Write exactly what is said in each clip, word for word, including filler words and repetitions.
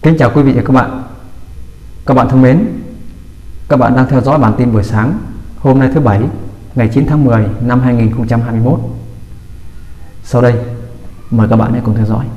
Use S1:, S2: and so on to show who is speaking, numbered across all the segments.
S1: Kính chào quý vị và các bạn. Các bạn thân mến, các bạn đang theo dõi bản tin buổi sáng hôm nay thứ Bảy, ngày chín tháng mười năm hai nghìn không trăm hai mươi mốt. Sau đây, mời các bạn hãy cùng theo dõi.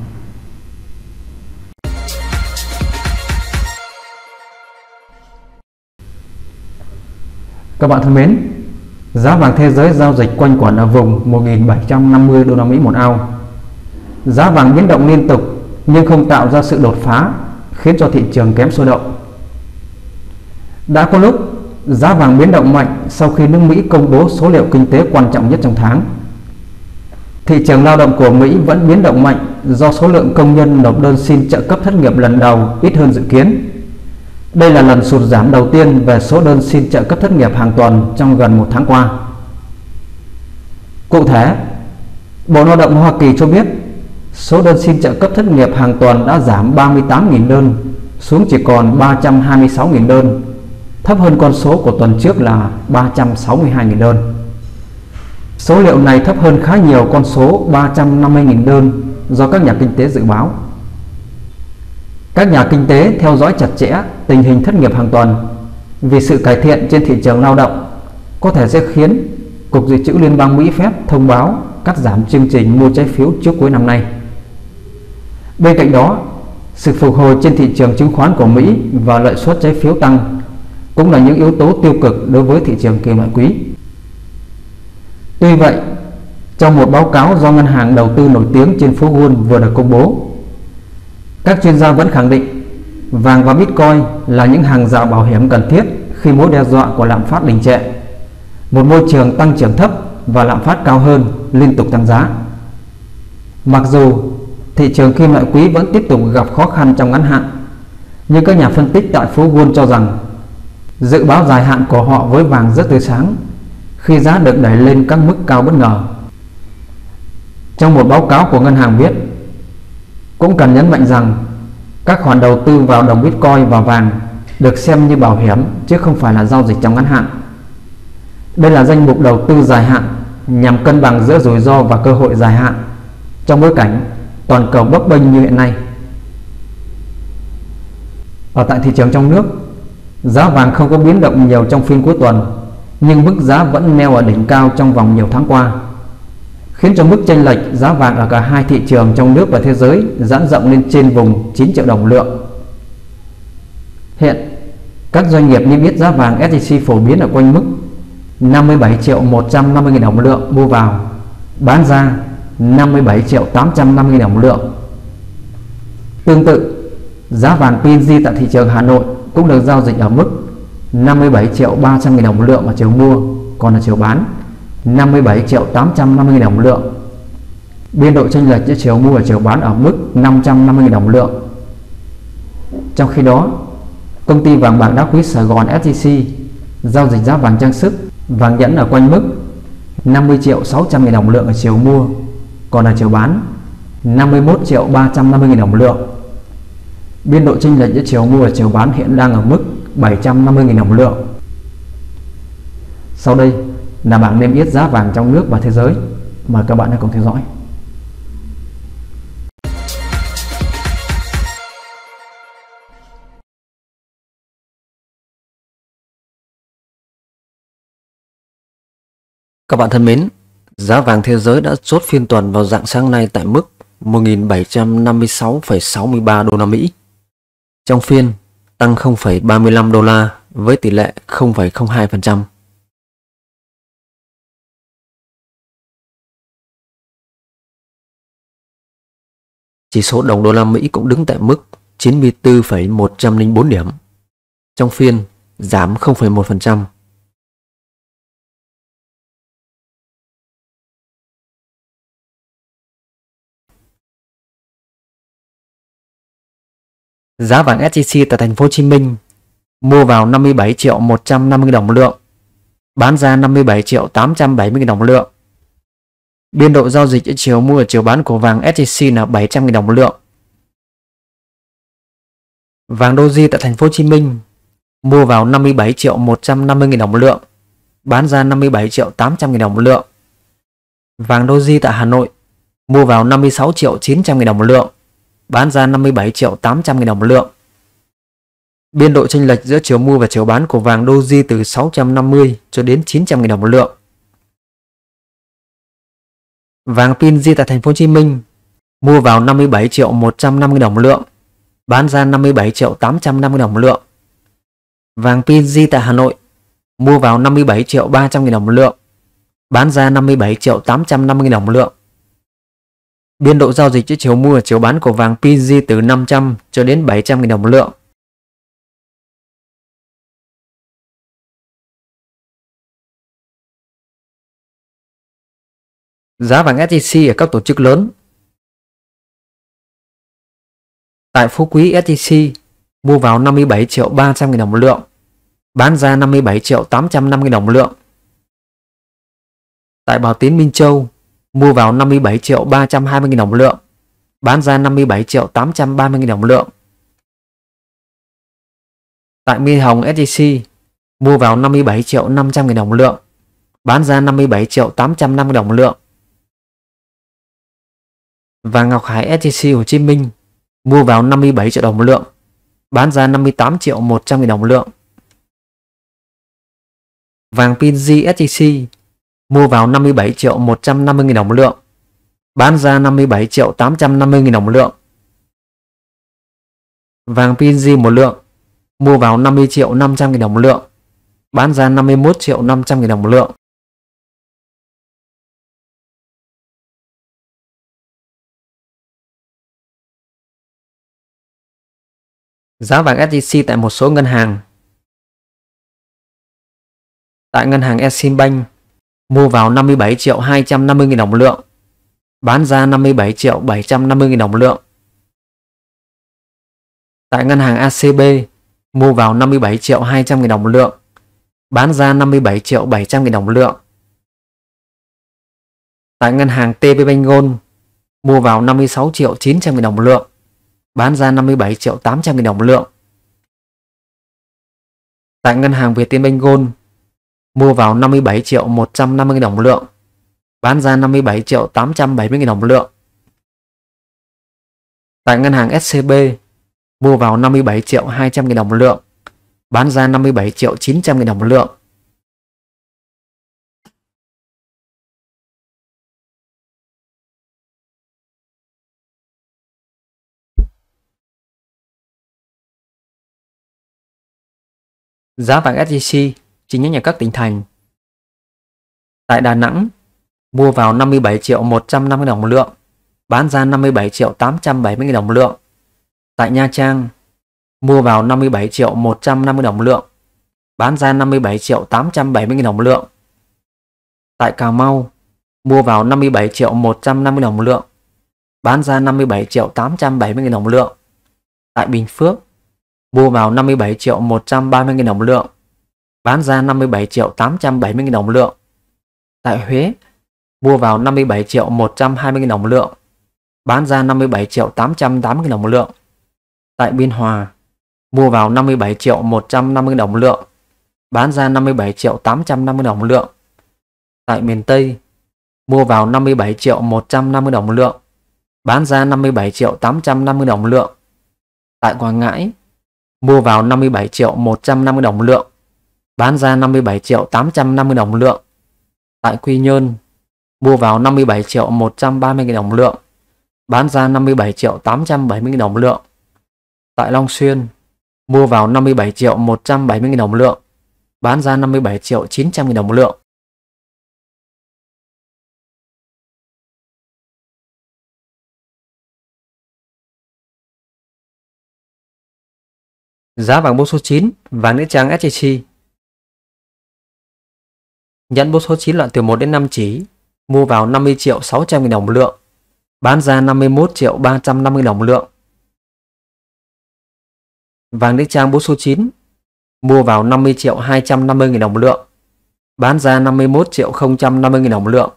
S1: Các bạn thân mến, giá vàng thế giới giao dịch quanh quẩn ở vùng một nghìn bảy trăm năm mươi đô la Mỹ một ounce. Giá vàng biến động liên tục nhưng không tạo ra sự đột phá, khiến cho thị trường kém sôi động. Đã có lúc giá vàng biến động mạnh sau khi nước Mỹ công bố số liệu kinh tế quan trọng nhất trong tháng. Thị trường lao động của Mỹ vẫn biến động mạnh do số lượng công nhân nộp đơn xin trợ cấp thất nghiệp lần đầu ít hơn dự kiến. Đây là lần sụt giảm đầu tiên về số đơn xin trợ cấp thất nghiệp hàng tuần trong gần một tháng qua. Cụ thể, Bộ Lao động Hoa Kỳ cho biết số đơn xin trợ cấp thất nghiệp hàng tuần đã giảm ba mươi tám nghìn đơn xuống chỉ còn ba trăm hai mươi sáu nghìn đơn, thấp hơn con số của tuần trước là ba trăm sáu mươi hai nghìn đơn. Số liệu này thấp hơn khá nhiều con số ba trăm năm mươi nghìn đơn do các nhà kinh tế dự báo. Các nhà kinh tế theo dõi chặt chẽ tình hình thất nghiệp hàng tuần vì sự cải thiện trên thị trường lao động có thể sẽ khiến Cục Dự trữ Liên bang Mỹ Fed thông báo cắt giảm chương trình mua trái phiếu trước cuối năm nay. Bên cạnh đó, sự phục hồi trên thị trường chứng khoán của Mỹ và lợi suất trái phiếu tăng cũng là những yếu tố tiêu cực đối với thị trường kim loại quý. Tuy vậy, trong một báo cáo do ngân hàng đầu tư nổi tiếng trên phố Wall vừa được công bố, các chuyên gia vẫn khẳng định vàng và Bitcoin là những hàng rào bảo hiểm cần thiết khi mối đe dọa của lạm phát đình trệ, một môi trường tăng trưởng thấp và lạm phát cao hơn liên tục tăng giá. Mặc dù thị trường kim loại quý vẫn tiếp tục gặp khó khăn trong ngắn hạn, nhưng các nhà phân tích tại phố Wall cho rằng dự báo dài hạn của họ với vàng rất tươi sáng khi giá được đẩy lên các mức cao bất ngờ. Trong một báo cáo của ngân hàng viết, cũng cần nhấn mạnh rằng các khoản đầu tư vào đồng Bitcoin và vàng được xem như bảo hiểm chứ không phải là giao dịch trong ngắn hạn. Đây là danh mục đầu tư dài hạn nhằm cân bằng giữa rủi ro và cơ hội dài hạn trong bối cảnh toàn cầu bấp bênh như hiện nay. Ở tại thị trường trong nước, giá vàng không có biến động nhiều trong phiên cuối tuần, nhưng mức giá vẫn neo ở đỉnh cao trong vòng nhiều tháng qua, khiến cho mức chênh lệch giá vàng ở cả hai thị trường trong nước và thế giới giãn rộng lên trên vùng chín triệu đồng lượng. Hiện, các doanh nghiệp niêm yết giá vàng ét gi xê phổ biến ở quanh mức năm mươi bảy triệu một trăm năm mươi nghìn đồng lượng mua vào, bán ra năm mươi bảy triệu tám trăm năm mươi nghìn đồng lượng. Tương tự, giá vàng pê en giê tại thị trường Hà Nội cũng được giao dịch ở mức năm mươi bảy triệu ba trăm nghìn đồng lượng ở chiều mua, còn ở chiều bán năm mươi bảy triệu tám trăm năm mươi nghìn đồng lượng. Biên độ chênh lệch giữa chiều mua và chiều bán ở mức năm trăm năm mươi nghìn đồng lượng. Trong khi đó, công ty vàng bạc đá quý Sài Gòn ét gi xê giao dịch giá vàng trang sức, vàng nhẫn ở quanh mức năm mươi triệu sáu trăm nghìn đồng lượng ở chiều mua, còn ở chiều bán năm mươi mốt triệu ba trăm năm mươi nghìn đồng lượng. Biên độ chênh lệch giữa chiều mua và chiều bán hiện đang ở mức bảy trăm năm mươi nghìn đồng lượng. Sau đây là bảng niêm yết giá vàng trong nước và thế giới. Mời các bạn hãy cùng theo dõi.
S2: Các bạn thân mến, giá vàng thế giới đã chốt phiên tuần vào rạng sáng nay tại mức một nghìn bảy trăm năm mươi sáu phẩy sáu mươi ba đô la Mỹ. Trong phiên, tăng không phẩy ba mươi lăm đô la với tỷ lệ không phẩy không hai phần trăm. Chỉ số đồng đô la Mỹ cũng đứng tại mức chín mươi tư phẩy một trăm lẻ bốn điểm. Trong phiên, giảm không phẩy một phần trăm. Giá vàng ét gi xê tại thành phố Hồ Chí Minh mua vào năm mươi bảy triệu một trăm năm mươi nghìn đồng lượng, bán ra năm mươi bảy triệu tám trăm bảy mươi nghìn đồng lượng. Biên độ giao dịch giữa chiều mua và chiều bán của vàng ét gi xê là bảy trăm nghìn đồng lượng. Vàng Doji tại thành phố Hồ Chí Minh mua vào năm mươi bảy triệu một trăm năm mươi nghìn đồng lượng, bán ra năm mươi bảy triệu tám trăm nghìn đồng lượng. Vàng Doji tại Hà Nội mua vào năm mươi sáu triệu chín trăm nghìn đồng lượng, bán ra năm mươi bảy triệu tám trăm nghìn đồng lượng. Biên độ chênh lệch giữa chiều mua và chiều bán của vàng Doji từ sáu trăm năm mươi cho đến chín trăm nghìn đồng một lượng. Vàng pê en giê tại thành phố Hồ Chí Minh mua vào năm mươi bảy triệu một trăm năm mươi đồng một lượng, bán ra năm mươi bảy triệu tám trăm năm mươi đồng một lượng. Vàng pê en giê tại Hà Nội mua vào năm mươi bảy triệu ba trăm nghìn đồng một lượng, bán ra năm mươi bảy triệu tám trăm năm mươi nghìn đồng một lượng. Biên độ giao dịch giữa chiều mua và chiều bán của vàng pê en giê từ năm trăm cho đến bảy trăm nghìn đồng một lượng. Giá vàng ét gi xê ở các tổ chức lớn. Tại Phú Quý ét gi xê mua vào năm mươi bảy triệu ba trăm nghìn đồng một lượng, bán ra năm mươi bảy triệu tám trăm năm mươi nghìn đồng một lượng. Tại Bảo Tín Minh Châu mua vào năm mươi bảy triệu ba trăm hai mươi nghìn đồng một lượng, bán ra năm mươi bảy triệu tám trăm ba mươi nghìn đồng một lượng. Tại Minh Hồng ét gi xê mua vào năm mươi bảy triệu năm trăm nghìn đồng một lượng, bán ra năm mươi bảy triệu tám trăm năm mươi đồng một lượng. Vàng Ngọc Hải ét gi xê Hồ Chí Minh mua vào năm mươi bảy triệu đồng một lượng, bán ra năm mươi tám triệu một trăm nghìn đồng một lượng. Vàng pê en giê ét gi xê mua vào năm mươi bảy triệu một trăm năm mươi nghìn đồng một lượng, bán ra năm mươi bảy triệu tám trăm năm mươi nghìn đồng một lượng. Vàng pê en giê một lượng mua vào năm mươi triệu năm trăm nghìn đồng một lượng, bán ra năm mươi mốt triệu năm trăm nghìn đồng một lượng. Giá vàng ét gi xê tại một số ngân hàng. Tại ngân hàng Eximbank mua vào năm mươi bảy triệu hai trăm năm mươi nghìn đồng một lượng, bán ra năm mươi bảy triệu bảy trăm năm mươi nghìn đồng một lượng. Tại ngân hàng a xê bê mua vào năm mươi bảy triệu hai trăm nghìn đồng một lượng, bán ra năm mươi bảy triệu bảy trăm nghìn đồng một lượng. Tại ngân hàng tê pê Bank Gold mua vào năm mươi sáu triệu chín trăm nghìn đồng một lượng, bán ra năm mươi bảy triệu tám trăm nghìn đồng một lượng. Tại ngân hàng Vietinbank Gold mua vào năm mươi bảy triệu một trăm năm mươi nghìn đồng một lượng, bán ra năm mươi bảy triệu tám trăm bảy mươi nghìn đồng một lượng. Tại ngân hàng ét xê bê mua vào năm mươi bảy triệu hai trăm nghìn đồng một lượng, bán ra năm mươi bảy triệu chín trăm nghìn đồng một lượng. Giá vàng ét gi xê chi nhánh ở các tỉnh thành. Tại Đà Nẵng mua vào năm mươi bảy triệu một trăm năm mươi đồng một lượng, bán ra năm mươi bảy triệu tám trăm bảy mươi nghìn đồng một lượng. Tại Nha Trang mua vào năm mươi bảy triệu một trăm năm mươi đồng một lượng, bán ra năm mươi bảy triệu tám trăm bảy mươi nghìn đồng một lượng. Tại Cà Mau mua vào năm mươi bảy triệu một trăm năm mươi đồng một lượng, bán ra năm mươi bảy triệu tám trăm bảy mươi nghìn đồng một lượng. Tại Bình Phước mua vào năm mươi bảy triệu một trăm ba mươi nghìn đồng một lượng, bán ra năm mươi bảy triệu tám trăm bảy mươi nghìn đồng một lượng. Tại Huế mua vào năm mươi bảy triệu một trăm hai mươi nghìn đồng một lượng, bán ra năm mươi bảy triệu tám trăm tám mươi nghìn đồng một lượng. Tại Biên Hòa mua vào năm mươi bảy triệu một trăm năm mươi nghìn đồng một lượng, bán ra năm mươi bảy triệu tám trăm năm mươi đồng một lượng. Tại miền Tây mua vào năm mươi bảy triệu một trăm năm mươi đồng một lượng, bán ra năm mươi bảy triệu tám trăm năm mươi đồng một lượng. Tại Quảng Ngãi mua vào năm mươi bảy triệu một trăm năm mươi đồng một lượng, bán ra năm mươi bảy triệu tám trăm năm mươi đồng một lượng. Tại Quy Nhơn mua vào năm mươi bảy triệu một trăm ba mươi nghìn đồng một lượng, bán ra năm mươi bảy triệu tám trăm bảy mươi nghìn đồng một lượng. Tại Long Xuyên mua vào năm mươi bảy triệu một trăm bảy mươi nghìn đồng một lượng, bán ra năm mươi bảy triệu chín trăm nghìn đồng một lượng. Giá vàng bô số chín, vàng nữ trang ét gi xê. Nhẫn bô số chín loại từ một đến năm chỉ mua vào năm mươi triệu sáu trăm nghìn đồng một lượng, bán ra năm mươi mốt triệu ba trăm năm mươi đồng một lượng. Vàng nữ trang bô số chín mua vào năm mươi triệu hai trăm năm mươi nghìn đồng một lượng, bán ra năm mươi mốt triệu không trăm năm mươi nghìn đồng một lượng.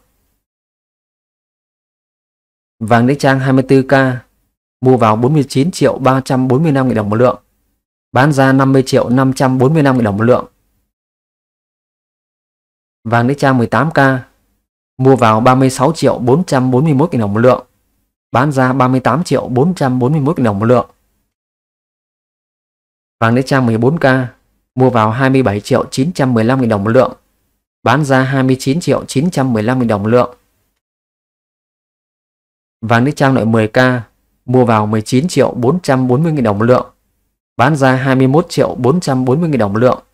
S2: Vàng nữ trang hai mươi tư ca mua vào bốn mươi chín triệu ba trăm bốn mươi lăm nghìn đồng một lượng, bán ra năm mươi triệu năm trăm bốn mươi lăm nghìn đồng một lượng. Vàng nữ trang mười tám ca mua vào ba mươi sáu triệu bốn trăm bốn mươi mốt nghìn đồng một lượng, bán ra ba mươi tám triệu bốn trăm bốn mươi mốt nghìn đồng một lượng. Vàng nữ trang mười bốn K mua vào hai mươi bảy triệu chín trăm mười lăm nghìn đồng một lượng, bán ra hai mươi chín triệu chín trăm mười lăm nghìn đồng một lượng. Vàng nữ trang loại mười K mua vào mười chín triệu bốn trăm bốn mươi nghìn đồng một lượng, bán ra hai mươi mốt triệu bốn trăm bốn mươi nghìn đồng một lượng.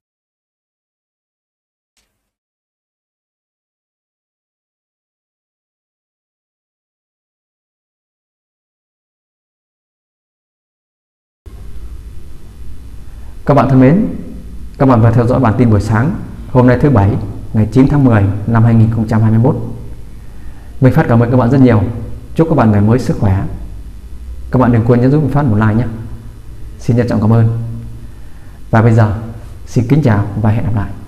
S1: Các bạn thân mến, các bạn vừa theo dõi bản tin buổi sáng hôm nay thứ Bảy ngày chín tháng mười năm hai nghìn không trăm hai mươi mốt. Minh Phát cảm ơn các bạn rất nhiều. Chúc các bạn ngày mới sức khỏe. Các bạn đừng quên nhấn giúp Minh Phát một like nhé. Xin trân trọng cảm ơn. Và bây giờ xin kính chào và hẹn gặp lại.